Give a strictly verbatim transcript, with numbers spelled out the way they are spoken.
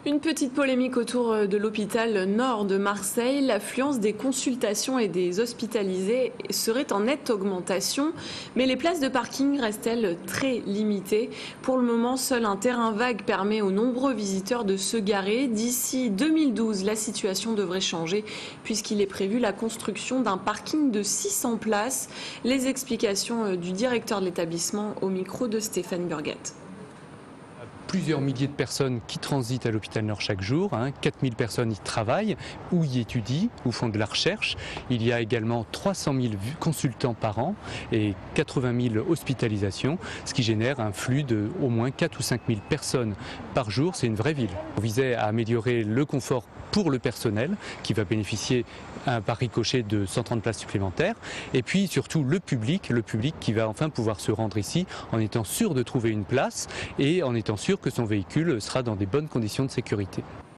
Une petite polémique autour de l'hôpital nord de Marseille. L'affluence des consultations et des hospitalisés serait en nette augmentation, mais les places de parking restent-elles très limitées. Pour le moment, seul un terrain vague permet aux nombreux visiteurs de se garer. D'ici deux mille douze, la situation devrait changer puisqu'il est prévu la construction d'un parking de six cents places. Les explications du directeur de l'établissement au micro de Stéphane Burguette. Plusieurs milliers de personnes qui transitent à l'hôpital Nord chaque jour, hein. quatre mille personnes y travaillent ou y étudient ou font de la recherche. Il y a également trois cent mille consultants par an et quatre-vingt mille hospitalisations, ce qui génère un flux de au moins quatre ou cinq mille personnes par jour. C'est une vraie ville. On visait à améliorer le confort pour le personnel qui va bénéficier par ricochet de cent trente places supplémentaires et puis surtout le public, le public qui va enfin pouvoir se rendre ici en étant sûr de trouver une place et en étant sûr que son véhicule sera dans des bonnes conditions de sécurité.